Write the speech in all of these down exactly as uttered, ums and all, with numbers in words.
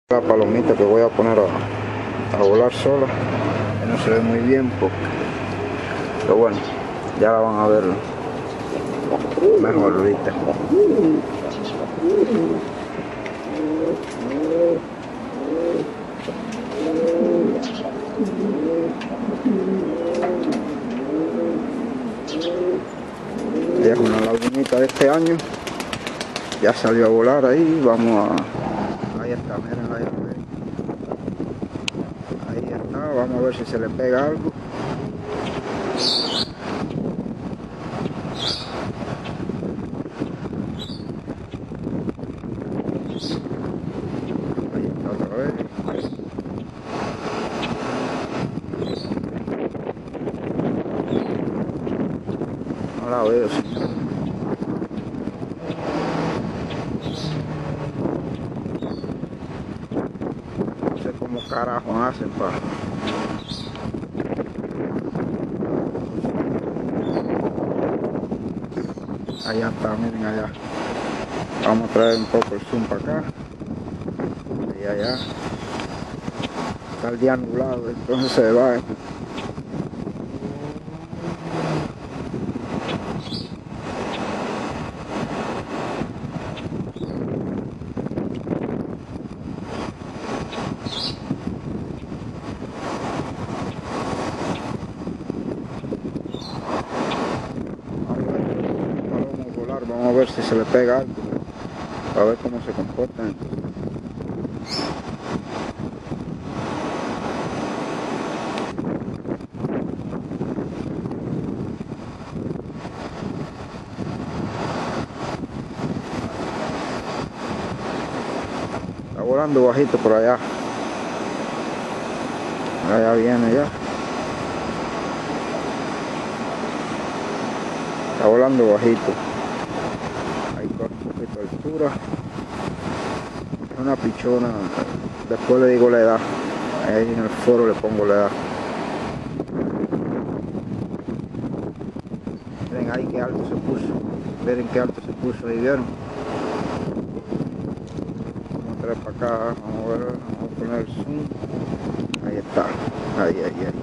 La palomita que voy a poner a, a volar sola, que no se ve muy bien porque, pero bueno, ya la van a ver mejor ahorita. Ella es una lagunita de este año, ya salió a volar ahí. Vamos a, ahí está, miren ahí, ahí está, vamos a ver si se le pega algo. Ahí está otra vez. No la veo, señor. No sé cómo carajo hacen para... Allá está, miren allá. Vamos a traer un poco el zoom para acá. Y allá está el día nublado, entonces se va. Vamos a ver si se le pega algo, a ver cómo se comportan. Está volando bajito por allá. Allá viene ya. Está volando bajito. Ahí con un poquito de altura. Es una pichona. Después le digo la edad. Ahí en el foro le pongo la edad. Miren ahí qué alto se puso. Miren qué alto se puso. Ahí vieron. Vamos a traer para acá. Vamos a ver. Vamos a poner el zoom. Ahí está. Ahí, ahí, ahí.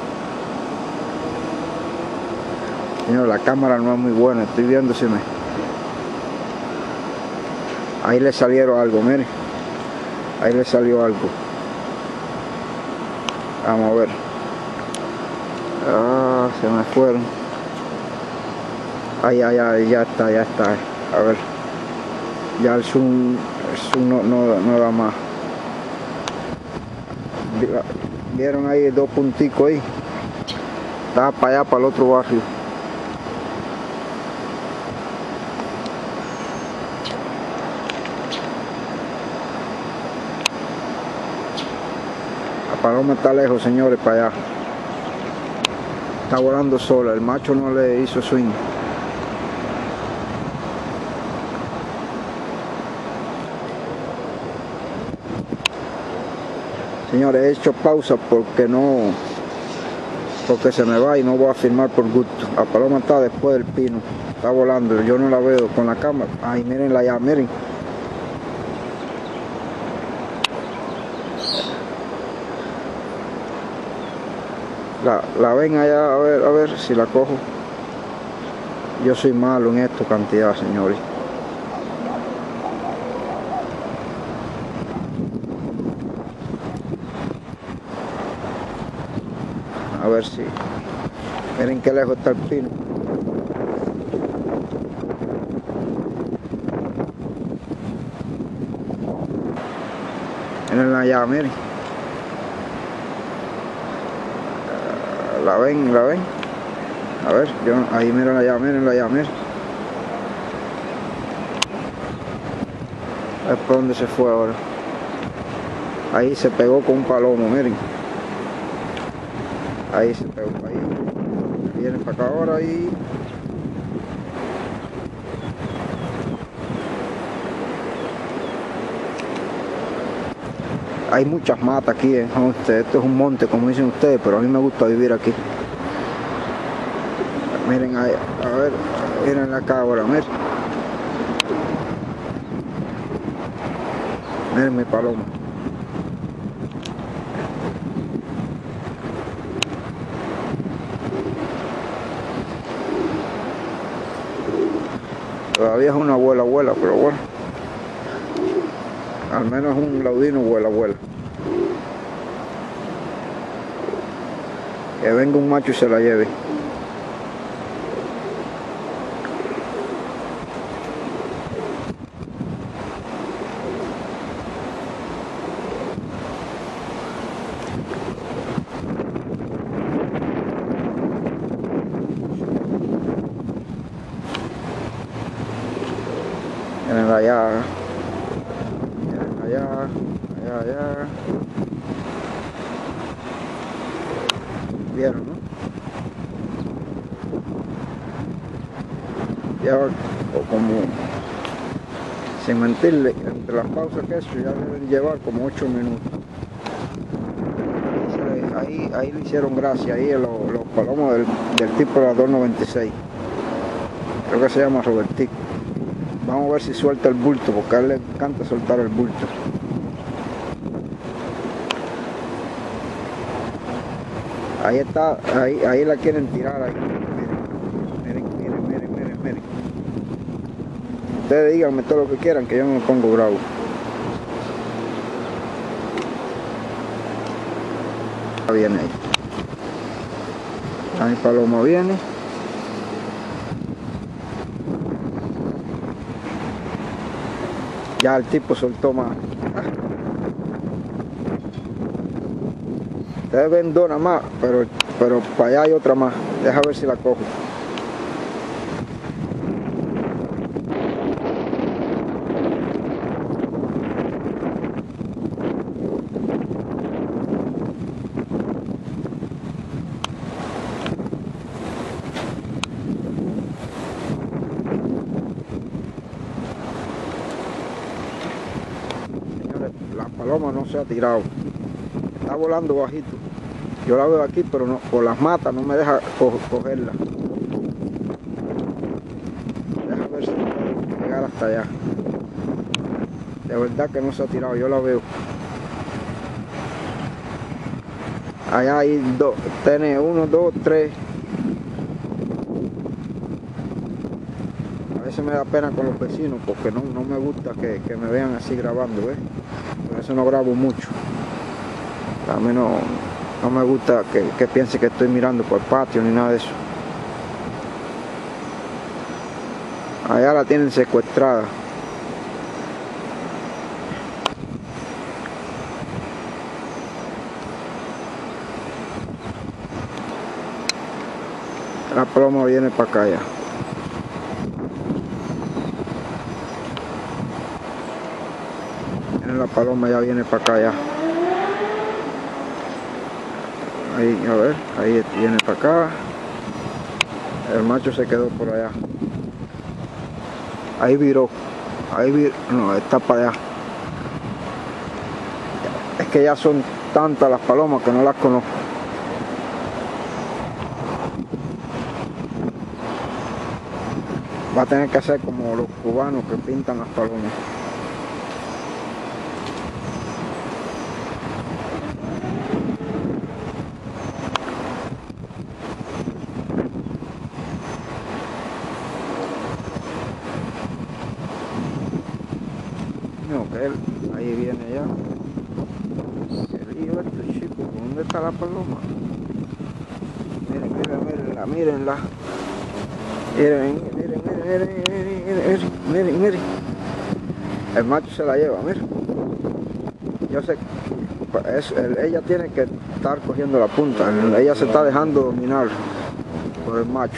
Señor, la cámara no es muy buena. Estoy viendo si me... Ahí le salieron algo, miren. Ahí le salió algo. Vamos a ver. Ah, se me fueron. Ahí, ahí, ahí, ya está, ya está. A ver. Ya el zoom, el zoom no, no, no da más. ¿Vieron ahí dos punticos ahí? Estaba para allá, para el otro barrio. La paloma está lejos, señores, para allá. Está volando sola, el macho no le hizo swing. Señores, he hecho pausa porque no, porque se me va y no voy a filmar por gusto. La paloma está después del pino, está volando, yo no la veo con la cámara. Ay, mírenla allá, miren. La, la ven allá, a ver, a ver si la cojo. Yo soy malo en esto, cantidad, señores. A ver si... Miren qué lejos está el pino. Miren allá, miren. La ven, la ven. A ver, yo, ahí miren allá, miren allá, miren. Es por donde se fue ahora. Ahí se pegó con un palomo, miren. Ahí se pegó, ahí. Viene para acá ahora y... Hay muchas matas aquí, ¿eh? Esto es un monte, como dicen ustedes, pero a mí me gusta vivir aquí. Miren ahí, a ver, miren la cabra, miren. Miren mi paloma. Todavía es una vuela vuela, pero bueno. Al menos un laudino vuela vuela. Que venga un macho y se la lleve. Miren allá, miren allá, allá, allá. Vieron, ¿no? Ya, o como, sin mentirle, entre las pausas que he hecho ya deben llevar como ocho minutos. Ahí, ahí le hicieron gracia, ahí los, los palomos del, del tipo de la dos noventa y seis. Creo que se llama Robertico. Vamos a ver si suelta el bulto, porque a él le encanta soltar el bulto. Ahí está, ahí, ahí la quieren tirar ahí. Miren, miren, miren, miren, miren. Ustedes díganme todo lo que quieran, que yo no me pongo bravo. Viene ahí. Ahí paloma viene. Ya el tipo soltó más. Ustedes ven dos nada más, pero, pero para allá hay otra más. Deja ver si la cojo. La paloma no se ha tirado, está volando bajito. Yo la veo aquí, pero no, por las matas no me deja co cogerla. Deja ver si puedo llegar hasta allá. De verdad que no se ha tirado, yo la veo. Allá hay dos, tiene uno, dos, tres. A veces me da pena con los vecinos porque no, no me gusta que, que me vean así grabando, ¿ves? Por eso no grabo mucho. A mí no, no me gusta que, que piense que estoy mirando por el patio ni nada de eso. Allá la tienen secuestrada. La paloma viene para acá ya. La paloma ya viene para acá ya. Ahí, a ver, ahí viene para acá. El macho se quedó por allá. Ahí viró. Ahí viró. No, está para allá. Es que ya son tantas las palomas que no las conozco. Va a tener que hacer como los cubanos que pintan las palomas. No, que él, ahí viene ya. El hijo de este chico, ¿dónde está la paloma? Miren, miren, mirenla, mírenla. Miren, miren, miren, miren, miren, miren, miren, miren. El macho se la lleva, miren. Yo sé, es, el, ella tiene que estar cogiendo la punta. Ella se está dejando dominar por el macho.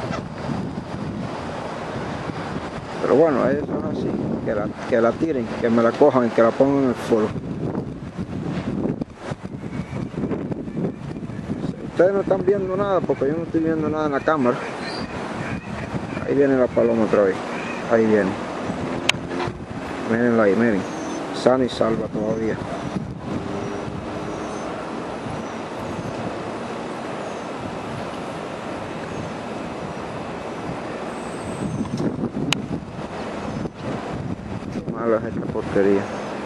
Pero bueno, eso es así. Que la, que la tiren, que me la cojan y que la pongan en el foro. Ustedes no están viendo nada porque yo no estoy viendo nada en la cámara. Ahí viene la paloma otra vez. Ahí viene. Mírenla ahí, miren. Sana y salva todavía. Qué mala es esta porquería.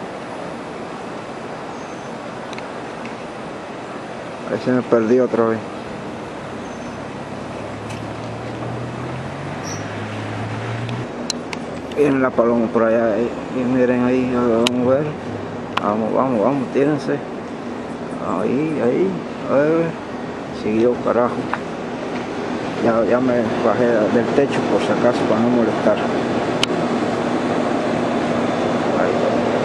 Ahí se me perdió otra vez. Miren la paloma por allá, y, y miren ahí, vamos a ver. Vamos, vamos, vamos, tírense. Ahí, ahí, a ver. Siguió, carajo. Ya, ya me bajé del techo por si acaso para no molestar. Ahí.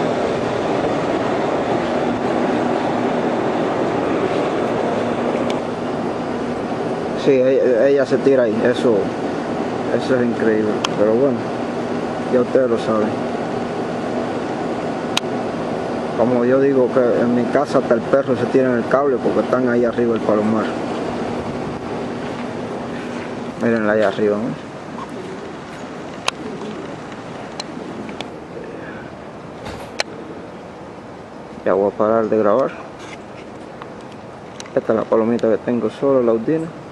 Sí, ella, ella se tira ahí, eso, eso es increíble, pero bueno, ya ustedes lo saben. Como yo digo que en mi casa hasta el perro se tira en el cable porque están ahí arriba el palomar. Mírenla allá arriba, ¿no? Ya voy a parar de grabar. Esta es la palomita que tengo solo, la Audina.